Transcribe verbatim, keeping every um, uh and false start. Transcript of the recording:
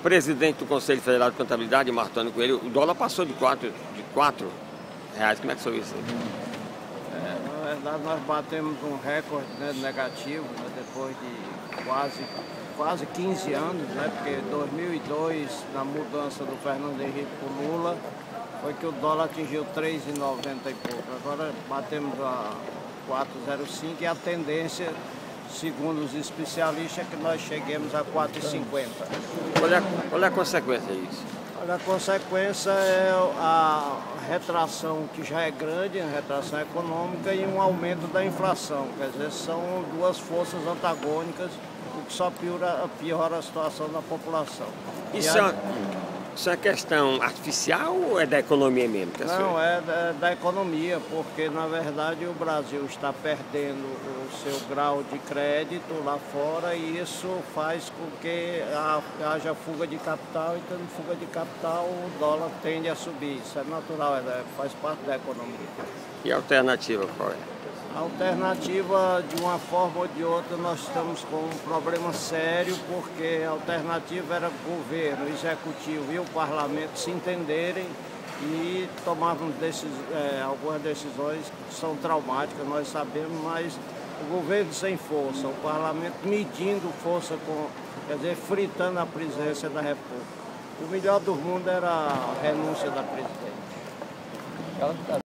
Presidente do Conselho Federal de Contabilidade, Martônio Coelho, o dólar passou de quatro, de quatro reais. Como é que foi isso? É, na verdade, nós batemos um recorde, né, negativo, né, depois de quase, quase quinze anos, né, porque em dois mil e dois, na mudança do Fernando Henrique para o Lula, foi que o dólar atingiu três reais e noventa e pouco. Agora batemos a quatro vírgula zero cinco e a tendência, segundo os especialistas, é que nós cheguemos a quatro reais e cinquenta. Qual é, qual é a consequência disso? Olha, a consequência é a retração, que já é grande, a retração econômica e um aumento da inflação. Quer dizer, são duas forças antagônicas, o que só piora, piora a situação da população. Isso é, isso é questão artificial ou é da economia mesmo? Que Não, é da, da economia, porque na verdade o Brasil está perdendo o seu grau de crédito lá fora e isso faz com que haja fuga de capital, e tendo fuga de capital o dólar tende a subir. Isso é natural, é, faz parte da economia. E a alternativa qual é? A alternativa, de uma forma ou de outra, nós estamos com um problema sério, porque a alternativa era o governo, o executivo e o parlamento se entenderem e tomarem decis, é, algumas decisões que são traumáticas, nós sabemos, mas o governo sem força, o parlamento medindo força, com, quer dizer, fritando a presidência da República. O melhor do mundo era a renúncia da presidente.